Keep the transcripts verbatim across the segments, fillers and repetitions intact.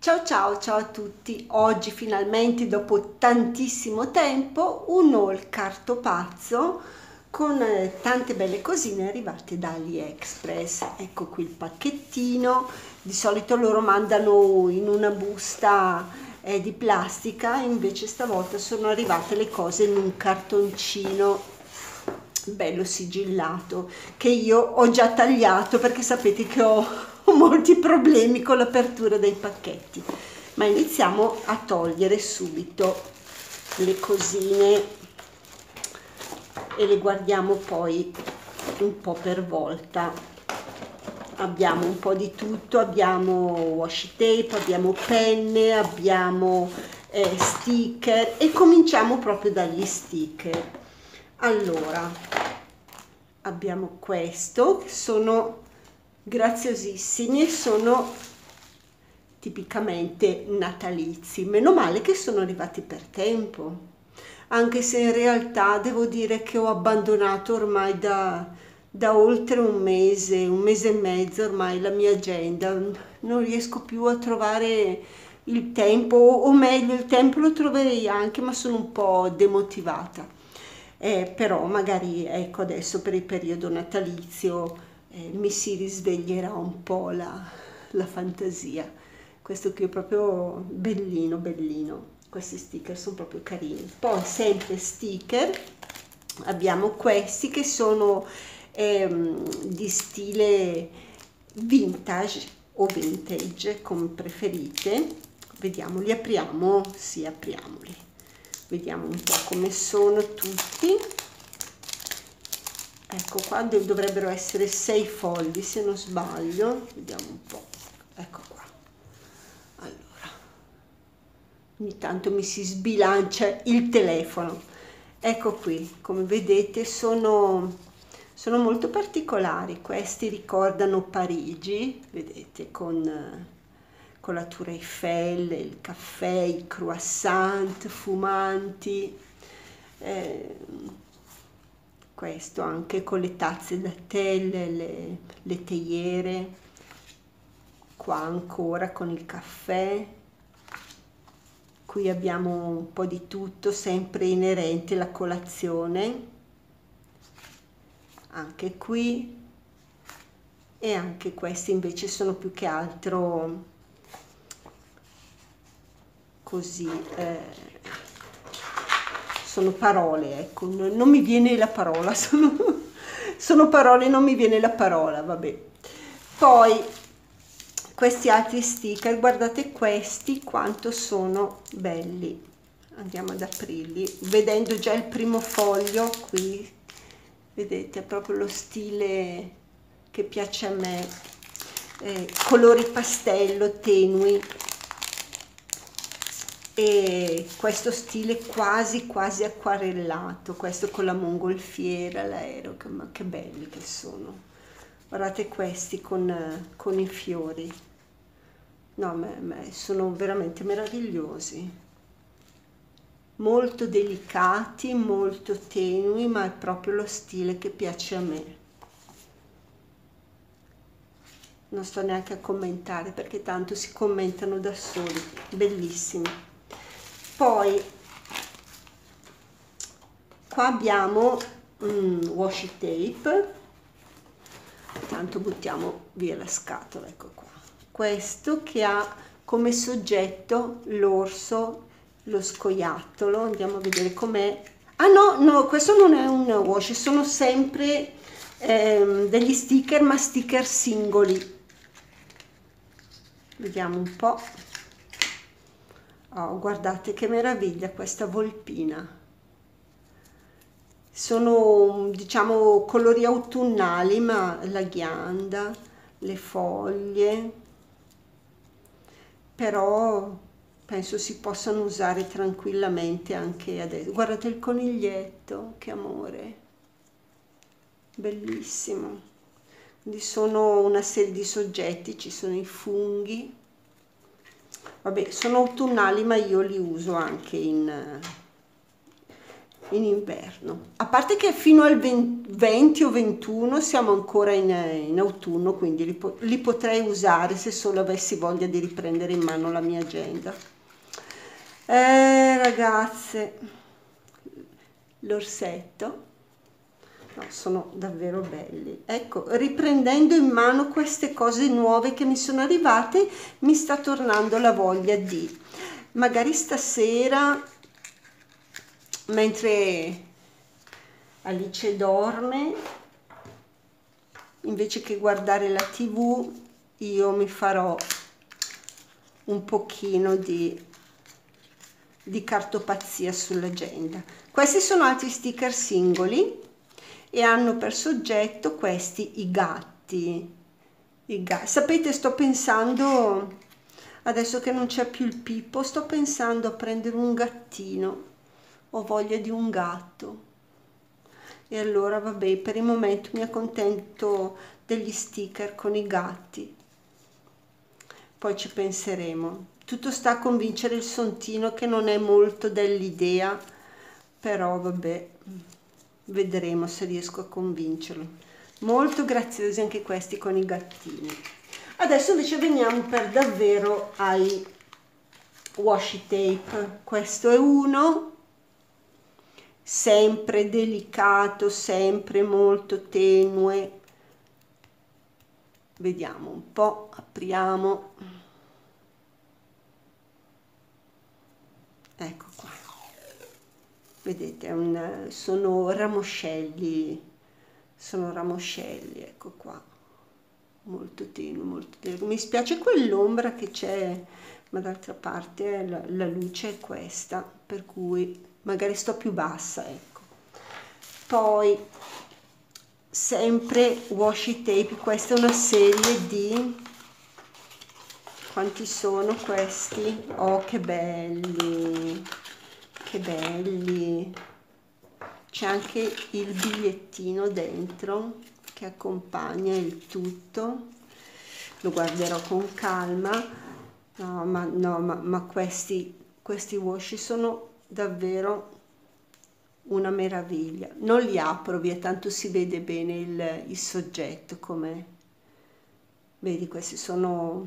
Ciao ciao ciao a tutti, oggi finalmente dopo tantissimo tempo un haul cartopazzo con eh, tante belle cosine arrivate da AliExpress. Ecco qui il pacchettino, di solito loro mandano in una busta eh, di plastica, invece stavolta sono arrivate le cose in un cartoncino bello sigillato che io ho già tagliato perché sapete che ho, ho molti problemi con l'apertura dei pacchetti. Ma iniziamo a togliere subito le cosine e le guardiamo poi un po' per volta. Abbiamo un po' di tutto, abbiamo washi tape, abbiamo penne, abbiamo eh, sticker e cominciamo proprio dagli sticker. Allora, abbiamo questo, che sono graziosissimi e sono tipicamente natalizi. Meno male che sono arrivati per tempo, anche se in realtà devo dire che ho abbandonato ormai da, da oltre un mese, un mese e mezzo ormai la mia agenda. Non riesco più a trovare il tempo, o meglio il tempo lo troverei anche, ma sono un po' demotivata. Eh, però magari ecco adesso per il periodo natalizio eh, mi si risveglierà un po' la, la fantasia. Questo qui è proprio bellino, bellino. Questi sticker sono proprio carini. Poi sempre sticker, abbiamo questi che sono ehm, di stile vintage o vintage come preferite. Vediamo, li apriamo? Sì, apriamoli. Vediamo un po' come sono tutti. Ecco qua dovrebbero essere sei fogli se non sbaglio. Vediamo un po'. Ecco qua. Allora, ogni tanto mi si sbilancia il telefono. Ecco qui, come vedete sono, sono molto particolari. Questi ricordano Parigi, vedete, con con la Tour Eiffel, il caffè, i croissant fumanti, eh, questo anche con le tazze da tè, le, le teiere, qua ancora con il caffè, qui abbiamo un po' di tutto, sempre inerente alla colazione, anche qui, e anche questi invece sono più che altro così, eh, sono parole, ecco, non, non mi viene la parola, sono, sono parole, non mi viene la parola, vabbè. Poi questi altri sticker, guardate questi quanto sono belli, andiamo ad aprirli, vedendo già il primo foglio qui, vedete, è proprio lo stile che piace a me, eh, colori pastello, tenui, e questo stile quasi quasi acquarellato, questo con la mongolfiera, l'aereo, che, ma che belli che sono. Guardate questi con, con i fiori, no, ma, ma sono veramente meravigliosi, molto delicati, molto tenui, ma è proprio lo stile che piace a me. Non sto neanche a commentare perché tanto si commentano da soli, bellissimi. Poi qua abbiamo um, washi tape, tanto buttiamo via la scatola, ecco qua, questo che ha come soggetto l'orso, lo scoiattolo, andiamo a vedere com'è. Ah no, no, questo non è un washi, sono sempre ehm, degli sticker, ma sticker singoli. Vediamo un po'. Oh, guardate che meraviglia questa volpina. Sono, diciamo, colori autunnali, ma la ghianda, le foglie, però penso si possano usare tranquillamente anche adesso. Guardate il coniglietto, che amore, bellissimo. Quindi sono una serie di soggetti, ci sono i funghi. Vabbè, sono autunnali, ma io li uso anche in, in inverno, a parte che fino al venti o ventuno siamo ancora in, in autunno, quindi li, po li potrei usare se solo avessi voglia di riprendere in mano la mia agenda. Eh, ragazze, l'orsetto, no, sono davvero belli. Ecco, riprendendo in mano queste cose nuove che mi sono arrivate, mi sta tornando la voglia di, magari stasera, mentre Alice dorme, invece che guardare la tivù, io mi farò un pochino di, di cartopazia sull'agenda. Questi sono altri sticker singoli e hanno per soggetto questi i gatti. I gatti. Sapete, sto pensando, adesso che non c'è più il Pippo, sto pensando a prendere un gattino. Ho voglia di un gatto. E allora vabbè, per il momento mi accontento degli sticker con i gatti, poi ci penseremo. Tutto sta a convincere il Sontino, che non è molto dell'idea, però vabbè, vedremo se riesco a convincerlo. Molto graziosi anche questi con i gattini. Adesso invece veniamo per davvero ai washi tape. Questo è uno, sempre delicato, sempre molto tenue. Vediamo un po', apriamo. Ecco qua. Vedete, è un, sono ramoscelli, sono ramoscelli, ecco qua. Molto tenue, molto tenue. Mi spiace quell'ombra che c'è, ma d'altra parte la, la luce è questa, per cui magari sto più bassa, ecco. Poi sempre washi tape, questa è una serie di, quanti sono questi? Oh, che belli, che belli. C'è anche il bigliettino dentro che accompagna il tutto. Lo guarderò con calma. No, ma, no, ma, ma questi, questi washi sono davvero una meraviglia. Non li apro via, tanto si vede bene il, il soggetto, come vedi. Questi sono,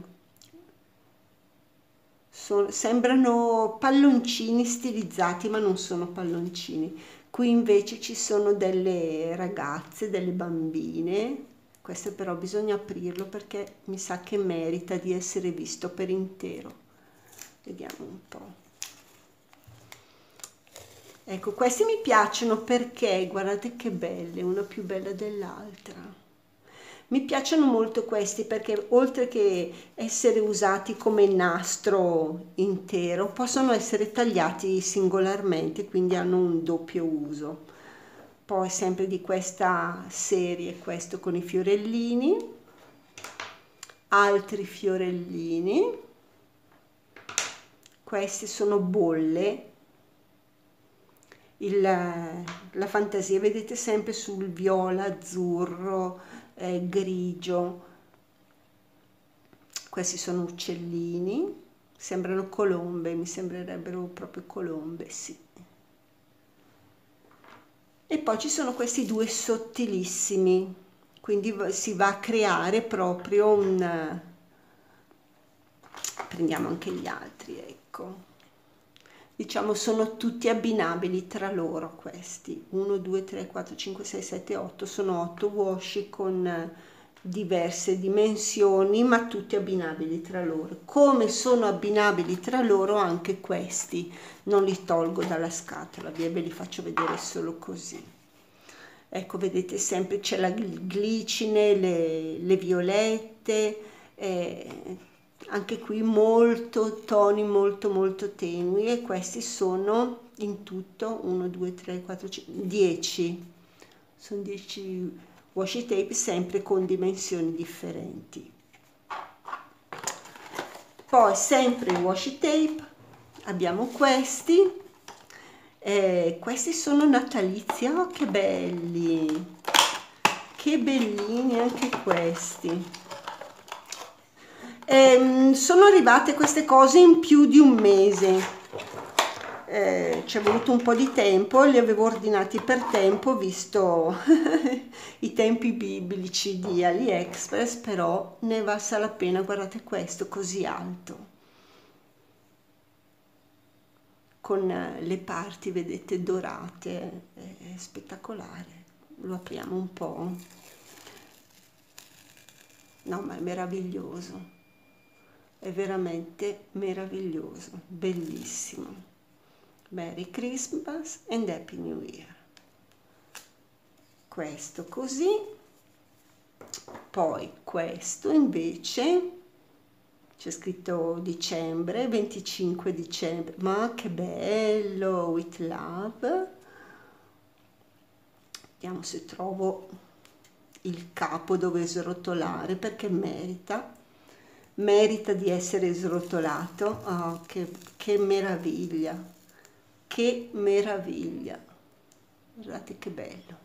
sono sembrano palloncini stilizzati, ma non sono palloncini. Qui invece ci sono delle ragazze, delle bambine. Questo però bisogna aprirlo perché mi sa che merita di essere visto per intero. Vediamo un po'. Ecco, questi mi piacciono perché, guardate che belle, una più bella dell'altra. Mi piacciono molto questi perché, oltre che essere usati come nastro intero, possono essere tagliati singolarmente, quindi hanno un doppio uso. Poi sempre di questa serie, questo con i fiorellini, altri fiorellini, questi sono bolle. Il, la fantasia, vedete, sempre sul viola, azzurro, eh, grigio. Questi sono uccellini, sembrano colombe, mi sembrerebbero proprio colombe, sì. E poi ci sono questi due sottilissimi, quindi si va a creare proprio un... Prendiamo anche gli altri, ecco. Diciamo sono tutti abbinabili tra loro questi. uno, due, tre, quattro, cinque, sei, sette, otto. Sono otto washi con diverse dimensioni, ma tutti abbinabili tra loro. Come sono abbinabili tra loro anche questi. Non li tolgo dalla scatola, via, ve li faccio vedere solo così. Ecco, vedete, sempre c'è la glicine, le, le violette, eh, anche qui molto toni molto molto tenui, e questi sono in tutto uno, due, tre, quattro, cinque, dieci. Sono dieci washi tape, sempre con dimensioni differenti. Poi sempre washi tape abbiamo questi. Eh, questi sono natalizi, oh che belli, che bellini anche questi. Eh, sono arrivate queste cose in più di un mese, eh, ci è voluto un po' di tempo, li avevo ordinati per tempo visto i tempi biblici di AliExpress, però ne è valsa la pena. Guardate questo così alto, con le parti, vedete, dorate, è spettacolare. Lo apriamo un po'. No, ma è meraviglioso, è veramente meraviglioso, bellissimo. Merry Christmas and Happy New Year. Questo così, poi questo invece c'è scritto dicembre, venticinque dicembre, ma che bello, with love. Vediamo se trovo il capo dove srotolare, perché merita, merita di essere srotolato. Oh, che, che meraviglia, che meraviglia, guardate che bello,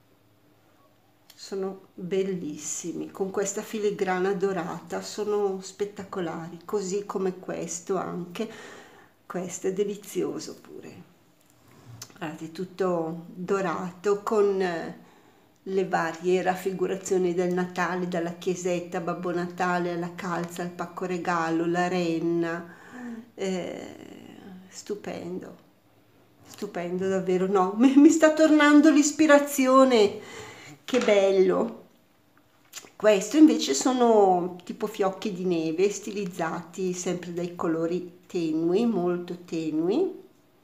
sono bellissimi, con questa filigrana dorata, sono spettacolari, così come questo anche, questo è delizioso pure, guardate, tutto dorato con le varie raffigurazioni del Natale, dalla chiesetta, Babbo Natale, alla calza, al pacco regalo, la renna, eh, stupendo, stupendo davvero, no, mi, mi sta tornando l'ispirazione, che bello. Questo invece sono tipo fiocchi di neve stilizzati sempre dai colori tenui, molto tenui.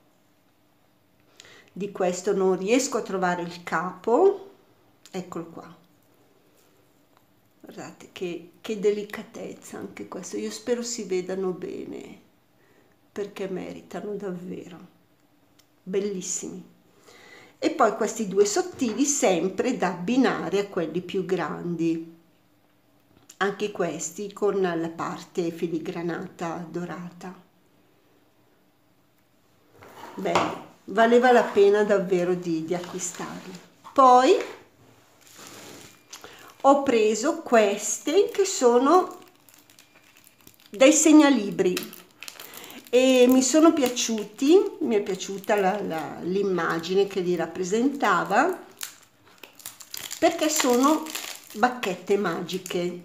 Di questo non riesco a trovare il capo, eccolo qua, guardate che, che delicatezza anche questo, io spero si vedano bene perché meritano davvero, bellissimi. E poi questi due sottili sempre da abbinare a quelli più grandi, anche questi con la parte filigranata dorata, bene, valeva la pena davvero di, di acquistarli. Poi ho preso questi che sono dei segnalibri e mi sono piaciuti, mi è piaciuta l'immagine che li rappresentava, perché sono bacchette magiche.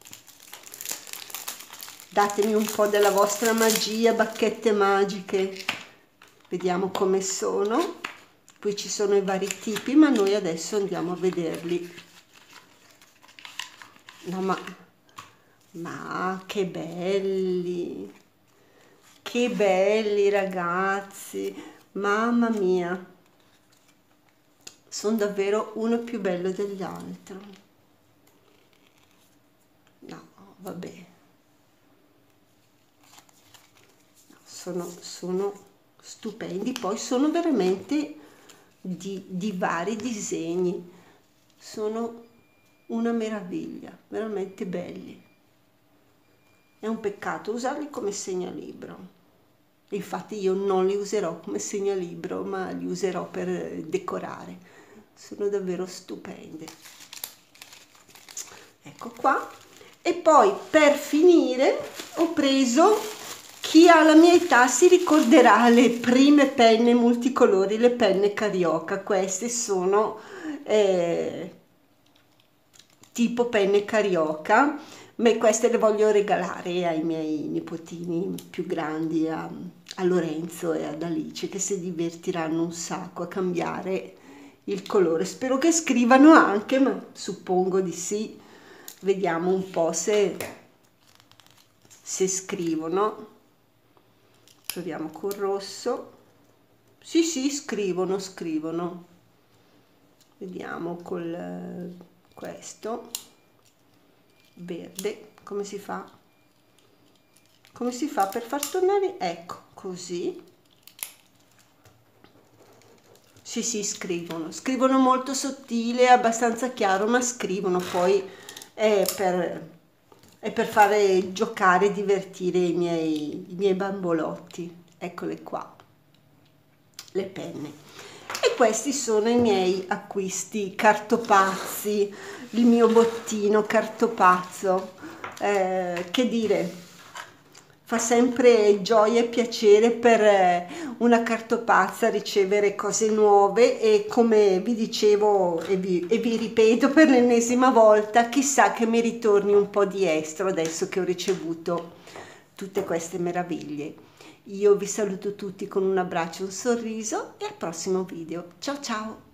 Datemi un po' della vostra magia, bacchette magiche, vediamo come sono. Qui ci sono i vari tipi, ma noi adesso andiamo a vederli. No, ma, ma che belli, che belli ragazzi, mamma mia, sono davvero uno più bello dell'altro. No, vabbè, no, sono, sono stupendi, poi sono veramente di, di vari disegni, sono una meraviglia, veramente belli. È un peccato usarli come segnalibro, infatti io non li userò come segnalibro, ma li userò per decorare, sono davvero stupendi. Ecco qua. E poi per finire ho preso, chi ha la mia età si ricorderà le prime penne multicolori, le penne Carioca. Queste sono eh, tipo penne Carioca, ma queste le voglio regalare ai miei nipotini più grandi, a, a Lorenzo e ad Alice, che si divertiranno un sacco a cambiare il colore. Spero che scrivano anche, ma suppongo di sì. Vediamo un po' se, se scrivono. Proviamo col rosso. Sì, sì, scrivono, scrivono. Vediamo col questo verde, come si fa? Come si fa per far tornare? Ecco, così. Sì, sì, scrivono. Scrivono molto sottile, abbastanza chiaro, ma scrivono. Poi è per, è per fare giocare e divertire i miei, i miei bambolotti. Eccole qua, le penne. E questi sono i miei acquisti cartopazzi, il mio bottino cartopazzo, eh, che dire, fa sempre gioia e piacere per eh, una cartopazza ricevere cose nuove, e come vi dicevo e vi, e vi ripeto per l'ennesima volta, chissà che mi ritorni un po' di estro adesso che ho ricevuto tutte queste meraviglie. Io vi saluto tutti con un abbraccio e un sorriso, e al prossimo video. Ciao ciao!